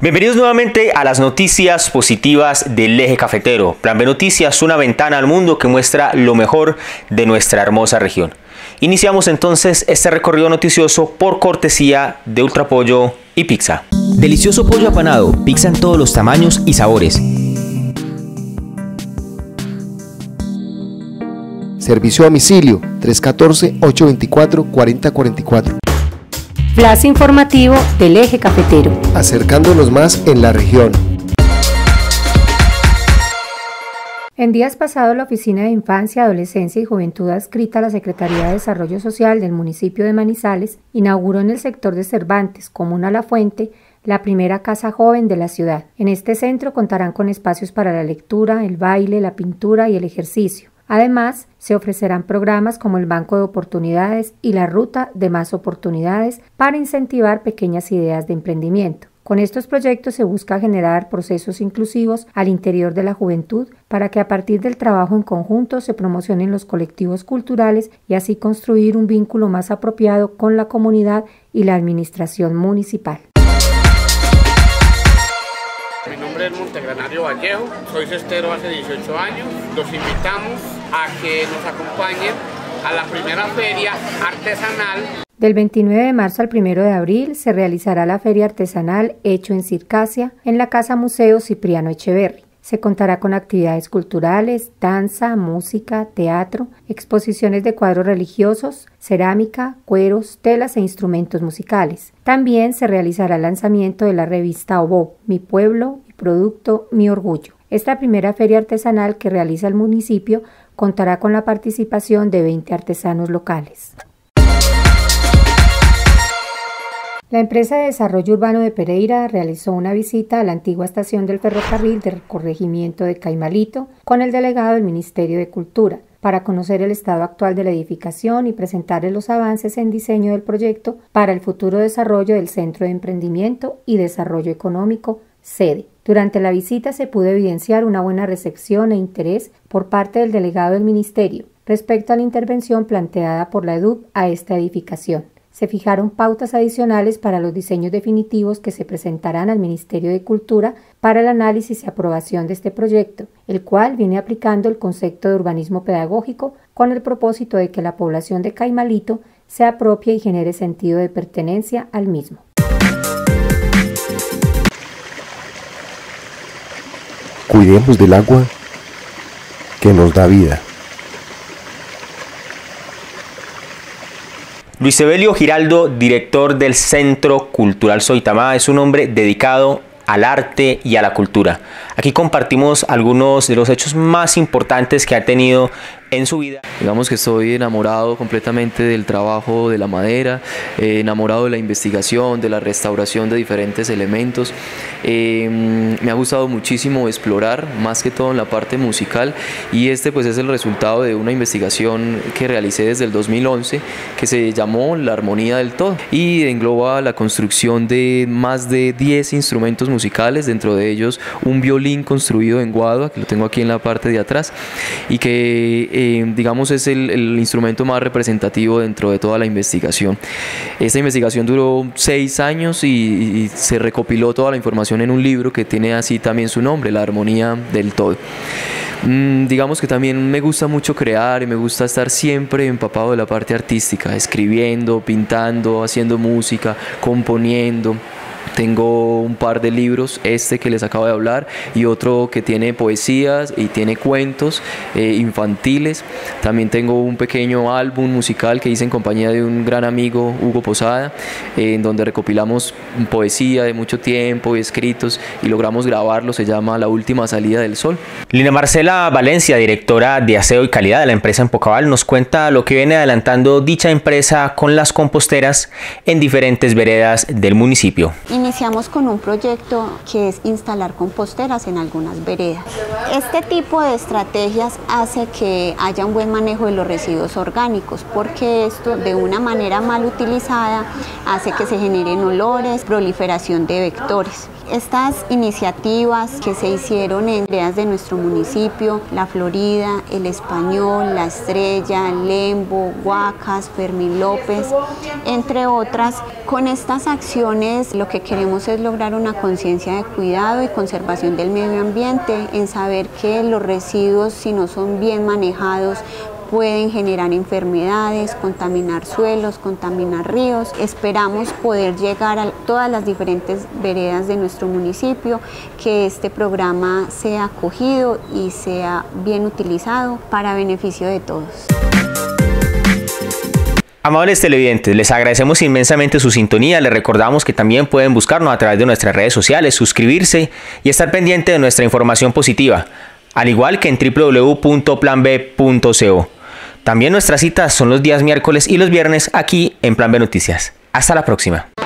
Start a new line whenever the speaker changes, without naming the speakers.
Bienvenidos nuevamente a las noticias positivas del Eje Cafetero. Plan B Noticias, una ventana al mundo que muestra lo mejor de nuestra hermosa región. Iniciamos entonces este recorrido noticioso por cortesía de Ultrapollo y Pizza.
Delicioso pollo apanado, pizza en todos los tamaños y sabores.
Servicio a domicilio 314-824-4044.
Flash informativo del Eje Cafetero.
Acercándonos más en la región.
En días pasados, la Oficina de Infancia, Adolescencia y Juventud adscrita a la Secretaría de Desarrollo Social del municipio de Manizales inauguró en el sector de Cervantes, comuna La Fuente, la primera casa joven de la ciudad. En este centro contarán con espacios para la lectura, el baile, la pintura y el ejercicio. Además, se ofrecerán programas como el Banco de Oportunidades y la Ruta de Más Oportunidades para incentivar pequeñas ideas de emprendimiento. Con estos proyectos se busca generar procesos inclusivos al interior de la juventud para que a partir del trabajo en conjunto se promocionen los colectivos culturales y así construir un vínculo más apropiado con la comunidad y la administración municipal.
Mi nombre es Montegranario Vallejo, soy cestero hace 18 años. Los invitamos a que nos acompañen a la primera feria artesanal.
Del 29 de marzo al 1 de abril se realizará la feria artesanal Hecho en Circasia en la Casa Museo Cipriano Echeverri. Se contará con actividades culturales, danza, música, teatro, exposiciones de cuadros religiosos, cerámica, cueros, telas e instrumentos musicales. También se realizará el lanzamiento de la revista Obó, Mi Pueblo, Mi Producto, Mi Orgullo. Esta primera feria artesanal que realiza el municipio contará con la participación de 20 artesanos locales. La empresa de desarrollo urbano de Pereira realizó una visita a la antigua estación del ferrocarril del corregimiento de Caimalito con el delegado del Ministerio de Cultura para conocer el estado actual de la edificación y presentarle los avances en diseño del proyecto para el futuro desarrollo del Centro de Emprendimiento y Desarrollo Económico, sede. Durante la visita se pudo evidenciar una buena recepción e interés por parte del delegado del Ministerio respecto a la intervención planteada por la EDUB a esta edificación. Se fijaron pautas adicionales para los diseños definitivos que se presentarán al Ministerio de Cultura para el análisis y aprobación de este proyecto, el cual viene aplicando el concepto de urbanismo pedagógico con el propósito de que la población de Caimalito se apropie y genere sentido de pertenencia al mismo.
Cuidemos del agua que nos da vida.
Luis Evelio Giraldo, director del Centro Cultural Soitamá, es un hombre dedicado al arte y a la cultura. Aquí compartimos algunos de los hechos más importantes que ha tenido en su vida.
Digamos que estoy enamorado completamente del trabajo de la madera, enamorado de la investigación, de la restauración de diferentes elementos. Me ha gustado muchísimo explorar, más que todo en la parte musical, y este pues es el resultado de una investigación que realicé desde el 2011 que se llamó La Armonía del Todo y engloba la construcción de más de 10 instrumentos musicales, dentro de ellos un violín construido en guadua, que lo tengo aquí en la parte de atrás, y que digamos es el instrumento más representativo dentro de toda la investigación. Esta investigación duró 6 años y se recopiló toda la información en un libro que tiene así también su nombre, La Armonía del Todo. Digamos que también me gusta mucho crear y me gusta estar siempre empapado de la parte artística, escribiendo, pintando, haciendo música, componiendo. Tengo un par de libros, este que les acabo de hablar y otro que tiene poesías y tiene cuentos infantiles. También tengo un pequeño álbum musical que hice en compañía de un gran amigo, Hugo Posada, en donde recopilamos poesía de mucho tiempo y escritos y logramos grabarlo, se llama La Última Salida del Sol.
Lina Marcela Valencia, directora de Aseo y Calidad de la empresa Empocabal, nos cuenta lo que viene adelantando dicha empresa con las composteras en diferentes veredas del municipio.
Iniciamos con un proyecto que es instalar composteras en algunas veredas. Este tipo de estrategias hace que haya un buen manejo de los residuos orgánicos, porque esto de una manera mal utilizada hace que se generen olores, proliferación de vectores. Estas iniciativas que se hicieron en veredas de nuestro municipio, La Florida, El Español, La Estrella, Lembo, Guacas, Fermín López, entre otras, con estas acciones lo que queremos es lograr una conciencia de cuidado y conservación del medio ambiente, en saber que los residuos, si no son bien manejados, pueden generar enfermedades, contaminar suelos, contaminar ríos. Esperamos poder llegar a todas las diferentes veredas de nuestro municipio, que este programa sea acogido y sea bien utilizado para beneficio de todos.
Amables televidentes, les agradecemos inmensamente su sintonía. Les recordamos que también pueden buscarnos a través de nuestras redes sociales, suscribirse y estar pendiente de nuestra información positiva, al igual que en www.planb.co. También nuestras citas son los días miércoles y los viernes aquí en Plan B Noticias. Hasta la próxima.